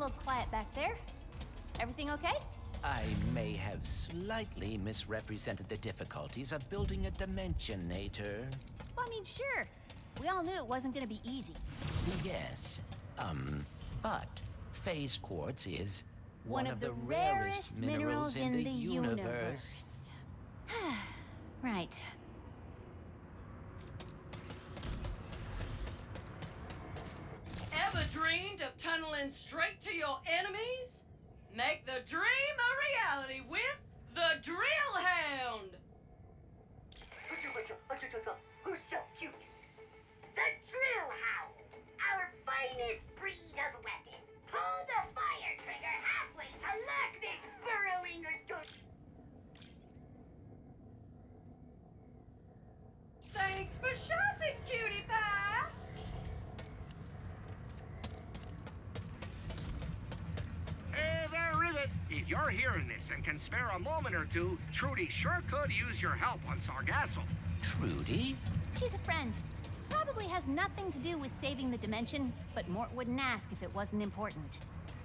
little quiet back there. Everything okay? I may have slightly misrepresented the difficulties of building a Dimensionator. Well, I mean, sure. We all knew it wasn't gonna be easy. Yes, but phase quartz is One of the rarest minerals in the universe. Right. Ever dreamed of tunneling straight to your enemies? Make the dream a reality with the Drill Hound! Who's so cute? The Drill Hound! Our finest breed of weapon! Pull the fire trigger halfway to lock this burrowing Thanks for shopping, cutie pie! Hey there, Rivet! If you're hearing this and can spare a moment or two, Trudy sure could use your help on Sargasso. Trudy? She's a friend. Probably has nothing to do with saving the dimension, but Mort wouldn't ask if it wasn't important.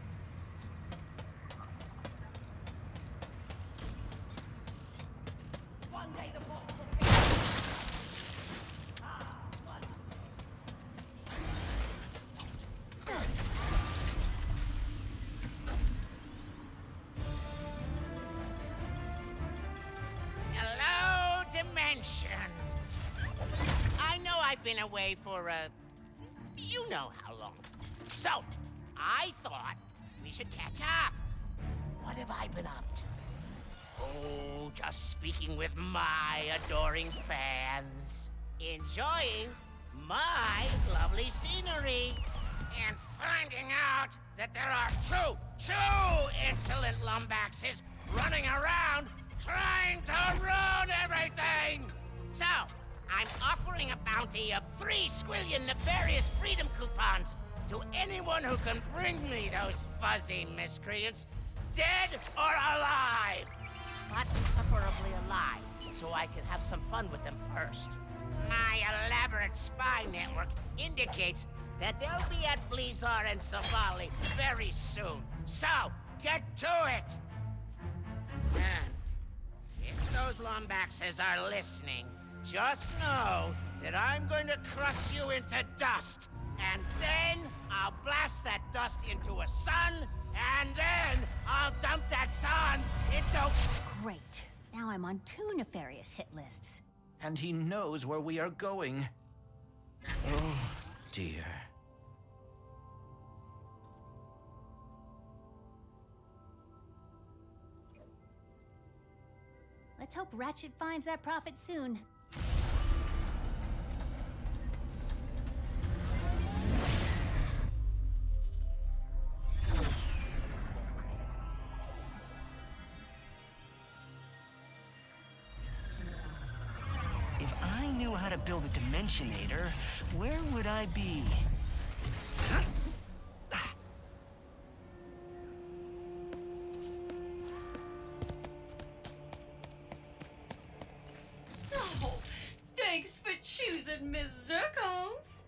One day the boss will pick Hello, Dimension. I know I've been away for, you know how long. So, I thought we should catch up. What have I been up to? Oh, just speaking with my adoring fans. Enjoying my lovely scenery. And finding out that there are two insolent lumbaxes running around trying to ruin everything! So, I'm offering a bounty of 3 squillion nefarious freedom coupons to anyone who can bring me those fuzzy miscreants, dead or alive! But preferably alive, so I can have some fun with them first. My elaborate spy network indicates that they'll be at Blizzard and Savali very soon. So, get to it! And if those Lombaxes are listening, just know that I'm going to crush you into dust. And then I'll blast that dust into a sun, and then I'll dump that sun into... Great. Now I'm on 2 nefarious hit lists. And he knows where we are going. Oh, dear. Let's hope Ratchet finds that prophet soon. If I knew how to build a Dimensionator, where would I be? Oh, thanks for choosing Miss Zircons.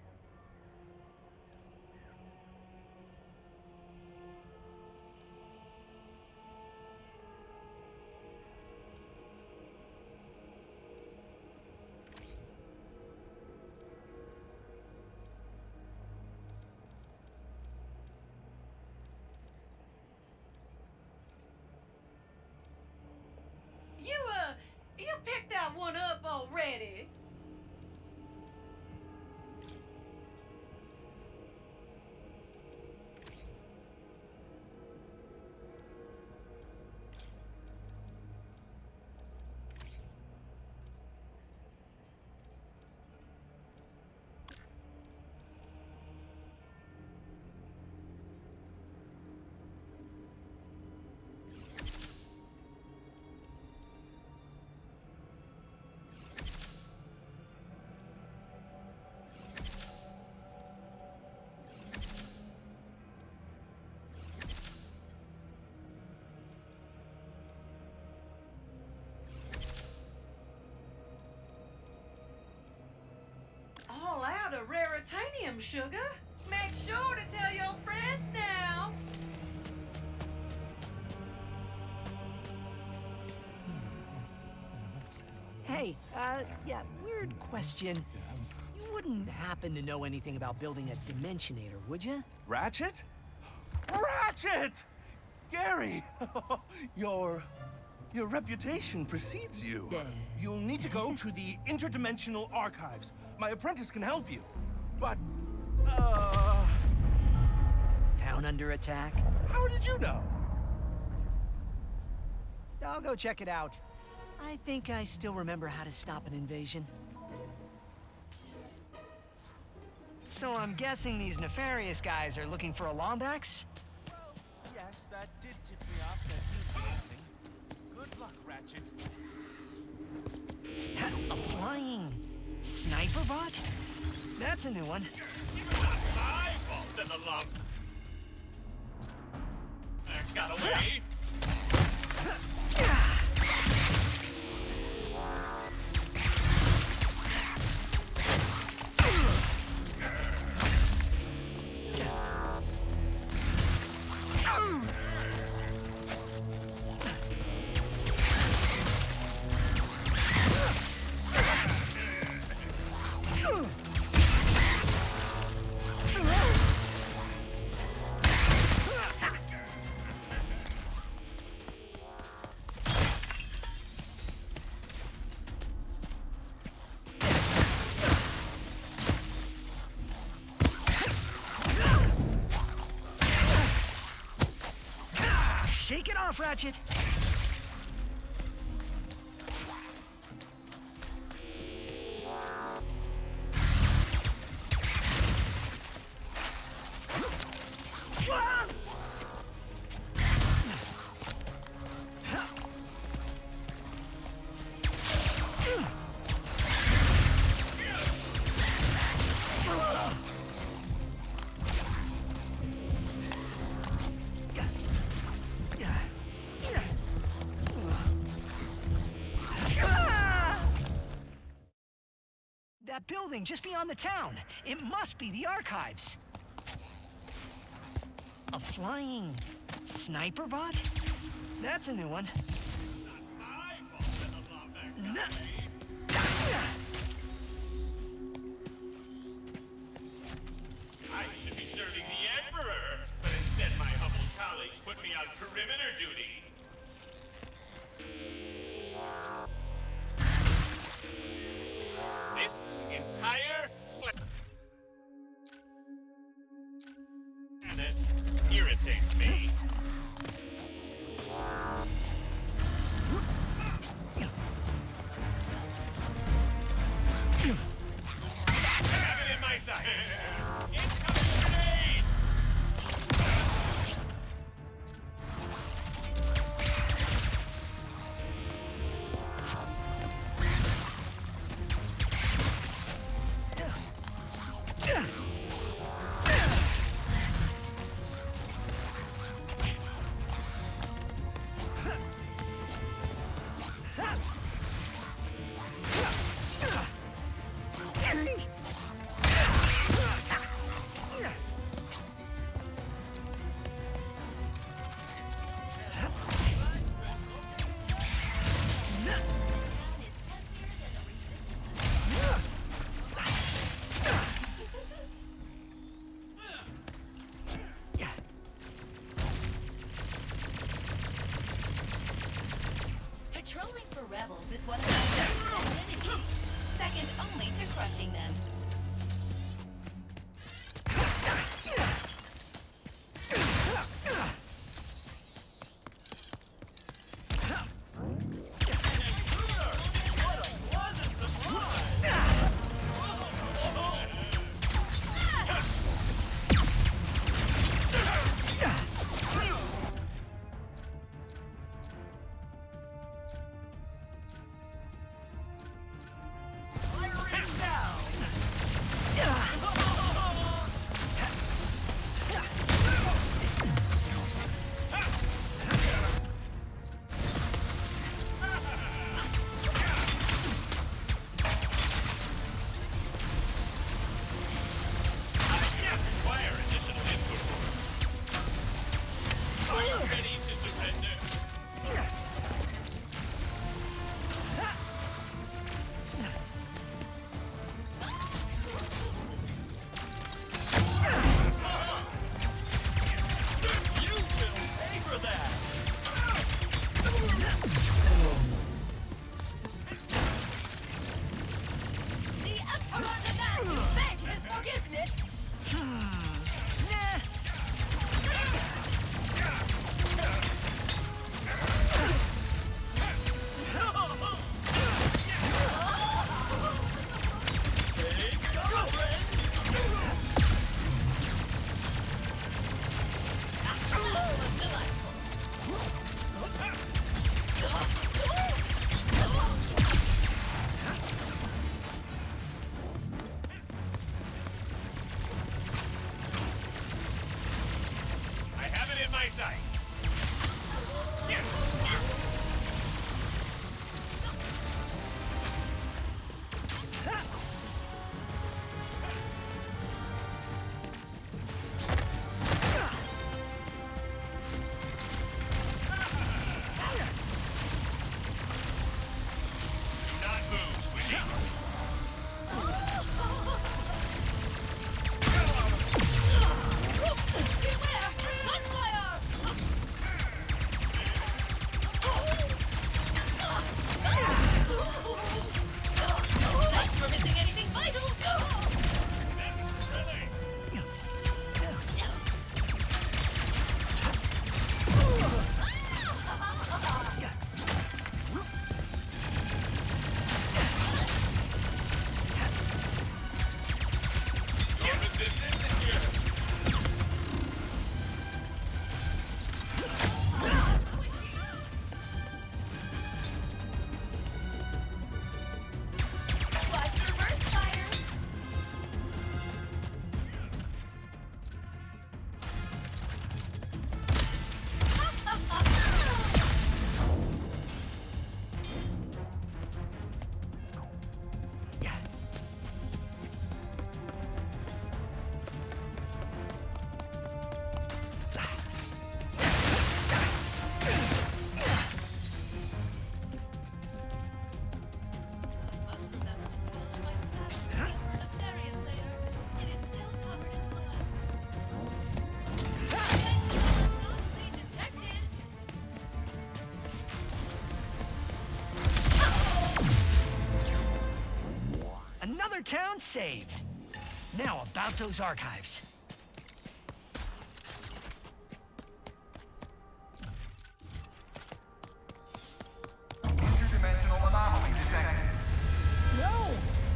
You picked that one up already. All out of raritanium, sugar. Make sure to tell your friends now. Hey, yeah, weird question. You wouldn't happen to know anything about building a Dimensionator, would you? Ratchet? Ratchet! Gary! Your reputation precedes you. You'll need to go to the Interdimensional Archives. My apprentice can help you. But, Town under attack? how did you know? I'll go check it out. I think I still remember how to stop an invasion. So I'm guessing these nefarious guys are looking for a Lombax? Yes, that did tip me off that you'd be anything. Good luck, Ratchet. A flying sniper bot? That's a new one. My fault that the lump got away. Shake it off, Ratchet! That building just beyond the town. It must be the archives. A flying sniper bot? That's a new one. I should be serving the Emperor, but instead my humble colleagues put me on perimeter duty. This entire planet irritates me. town saved. Now about those archives. Interdimensional anomaly detected. No!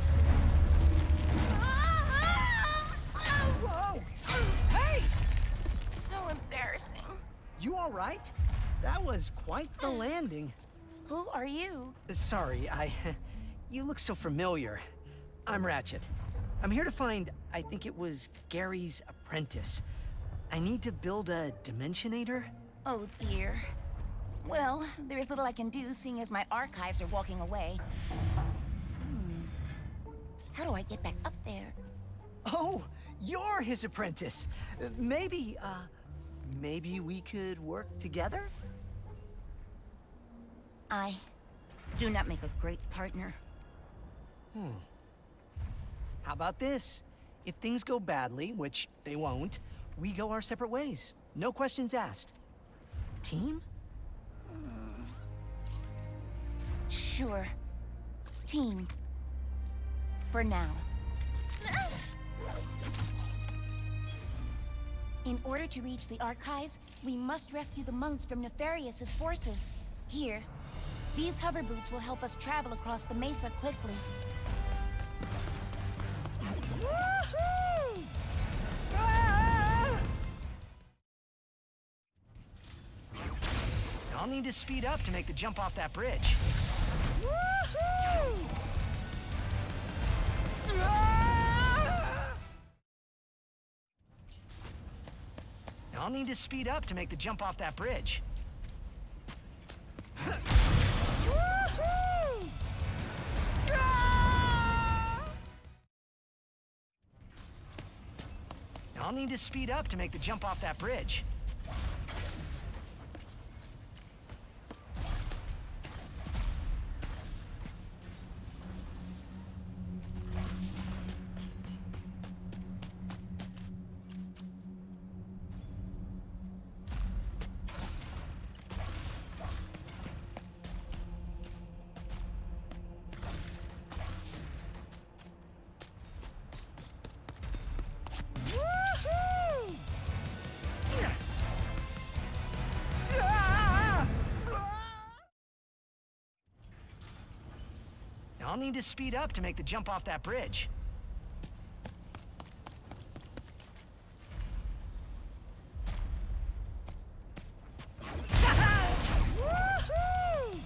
Whoa! Hey! So embarrassing. You all right? That was quite the landing. Who are you? Sorry, you look so familiar. I'm Ratchet. I'm here to find, I think it was Gary's apprentice. I need to build a Dimensionator. Oh dear. Well, there's little I can do seeing as my archives are walking away. How do I get back up there? Oh, you're his apprentice. Maybe we could work together? I do not make a great partner. How about this? If things go badly, which they won't, we go our separate ways. No questions asked. Team? Sure. Team. For now. In order to reach the archives, we must rescue the monks from Nefarious's forces. Here, these hover boots will help us travel across the mesa quickly. Woohoo! Ah! I'll need to speed up to make the jump off that bridge. Woohoo! Ah! I'll need to speed up to make the jump off that bridge. Woohoo! Ah! I'll need to speed up to make the jump off that bridge. I'll need to speed up to make the jump off that bridge. Woohoo!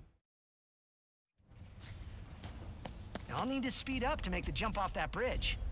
I'll need to speed up to make the jump off that bridge.